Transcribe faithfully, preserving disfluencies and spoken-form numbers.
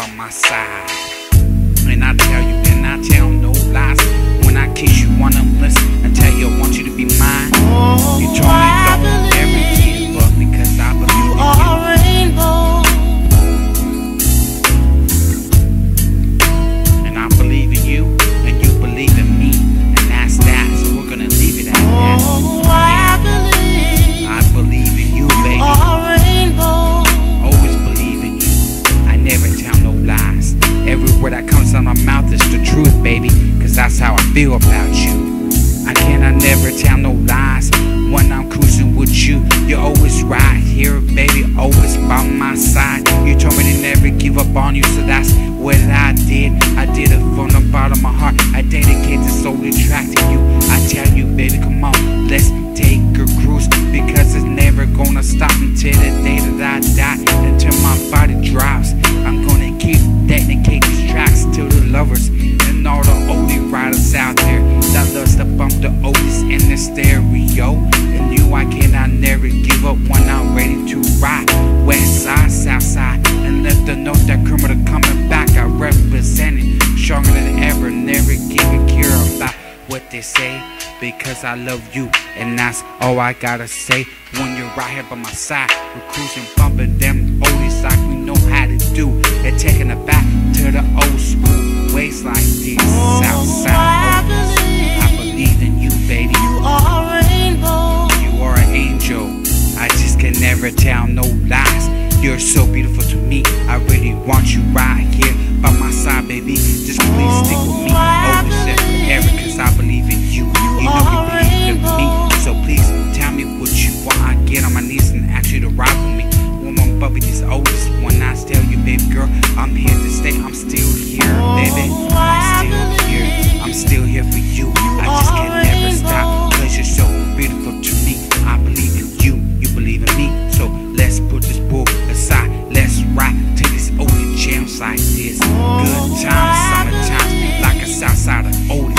by my side. And I tell you, and I tell no lies. When I kiss you, wanna listen. I tell you, I want you to be mine. You told me don't ever give up because I believe you in are you. a rainbow. And I believe in you, and you believe in me, and that's that. So we're gonna leave it at that. Oh, I believe I believe in you, baby. you are a rainbow. Always believe in you. I never tell no lies. Every word that comes out of my mouth is the truth, baby, cause that's how I feel about you. I cannot never tell no lies when I'm cruising with you. You're always right here, baby, always by my side. You told me to never give up on you, so that's what I did. I did it from the bottom of my heart. I dedicate this solely track to you. I tell you, baby, come on, let's take a cruise, because it's never gonna stop until the day that I die, until my body drops. I'm gonna keep dedicate these tracks to the lovers and all the oldie riders out there that loves to bump the oldies in the stereo. And you, I cannot never give up when I'm ready to ride. West side, south side, and let them know that criminal coming back. I represent it stronger than ever, never giving care about what they say, because I love you, and that's all I gotta say. When you're right here by my side, we're cruising, bumping them oldies like we know how to do, and taking it back to the old school ways like this. South side oldies. I believe in you, baby. You are a rainbow. You are an angel. I just can never tell no lies. You're so beautiful to me. I really want you right here by my side, baby. Just please stick with me, always and forever, cause I believe in you. You know you believe in me, so please tell me what you want. I get on my knees and ask you to ride with me. When I'm bumping these oldies, when I tell you, baby girl, I'm here to stay. I'm still here, baby. I'm still here. I'm still here for you. I just can never stop, cause you're so beautiful to me. I believe in you, you believe in me. So let's put this bull aside. Let's ride to these oldie jams like this. Good times, summer times, like a south side of oldie.